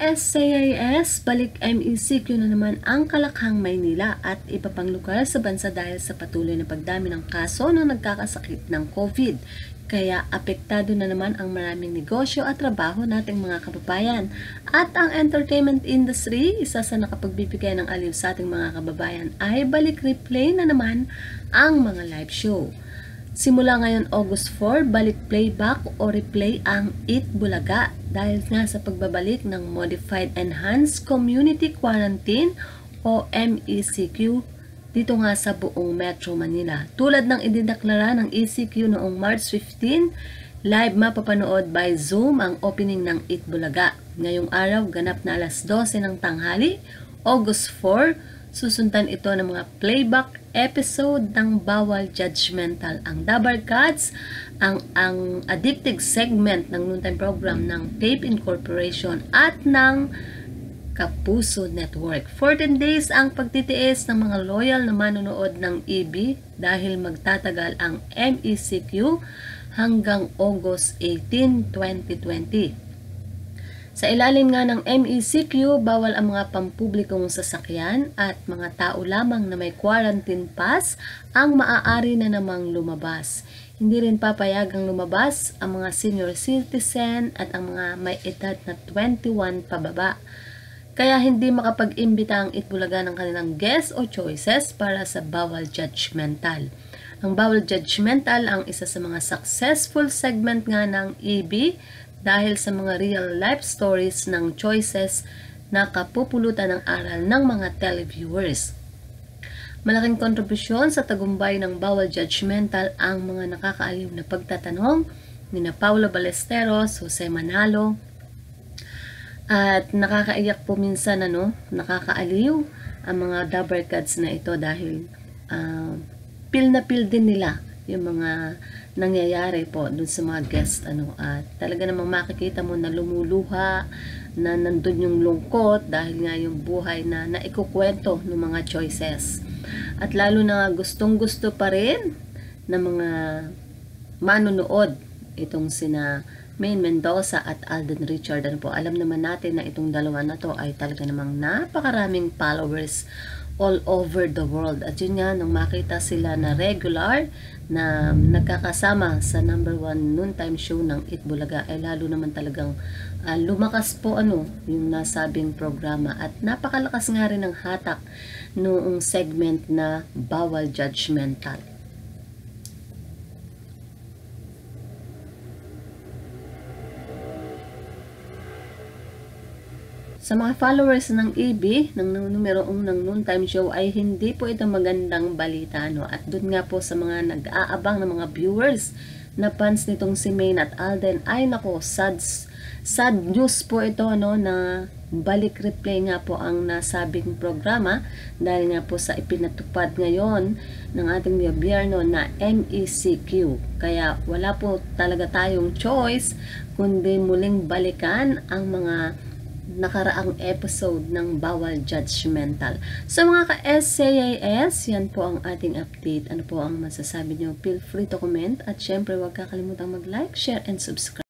ka-SCIS, balik MECQ na naman ang Kalakhang, Maynila at iba pang lugar sa bansa dahil sa patuloy na pagdami ng kaso ng nagkakasakit ng COVID. Kaya apektado na naman ang maraming negosyo at trabaho nating mga kababayan. At ang entertainment industry, isa sa nakapagbibigay ng aliw sa ating mga kababayan, ay balik replay na naman ang mga live show. Simula ngayon August 4, balik playback o replay ang Eat Bulaga dahil nga sa pagbabalik ng Modified Enhanced Community Quarantine o MECQ dito nga sa buong Metro Manila. Tulad ng idineklara ng ECQ noong March 15, live mapapanood by Zoom ang opening ng Eat Bulaga. Ngayong araw, ganap na alas 12 ng tanghali, August 4, susundan ito ng mga playback episode ng Bawal Judgmental, ang Dabar Cats, ang addictive segment ng noontime program ng Tape Incorporation at ng Kapuso Network. 14 days ang pagtitiis ng mga loyal na manonood ng EB dahil magtatagal ang MECQ hanggang August 18, 2020. Sa ilalim nga ng MECQ, bawal ang mga pampublikong sasakyan at mga tao lamang na may quarantine pass ang maaari na namang lumabas. Hindi rin papayagang lumabas ang mga senior citizen at ang mga may edad na 21 pababa. Kaya hindi makapag-imbita ang Eat Bulaga ng kanilang guests o choices para sa Bawal Judgmental. Ang Bawal Judgmental ang isa sa mga successful segment nga ng EB dahil sa mga real life stories ng choices na kapupulutan ng aral ng mga televiewers. Malaking kontribusyon sa tagumpay ng Bawal Judgmental ang mga nakakaaliw na pagtatanong ni na Paula Ballesteros, Jose Manalo, at nakakaiyak po minsan, nakakaaliw ang mga Dabar Cats na ito dahil feel na feel din nila yung mga nangyayari po dun sa mga guest at talaga namang makikita mo na lumuluha, na nandun yung lungkot dahil nga yung buhay na naikukwento ng mga choices. At lalo na gustong-gusto pa rin ng mga manonood itong sina Maine Mendoza at Alden Richard. Alam naman natin na itong dalawa na to ay talaga namang napakaraming followers all over the world. At yun nga, nung makita sila na regular na nagkakasama sa number 1 noontime show ng Eat Bulaga, ay lalo naman talagang lumakas po yung nasabing programa. At napakalakas nga rin ng hatak noong segment na Bawal Judgmental. Sa mga followers ng EB, ng numero 1 ng noontime show, ay hindi po ito magandang balita. At doon nga po sa mga nag-aabang ng mga viewers na fans nitong si Maine at Alden, ay nako, sad news po ito na balik replay nga po ang nasabing programa dahil nga po sa ipinatupad ngayon ng ating gobyerno na MECQ. Kaya wala po talaga tayong choice kundi muling balikan ang mga nakaraang episode ng Bawal Judgmental. So mga ka-SCIS, yan po ang ating update. Ano po ang masasabi nyo? Feel free to comment at syempre huwag kakalimutang mag-like, share, and subscribe.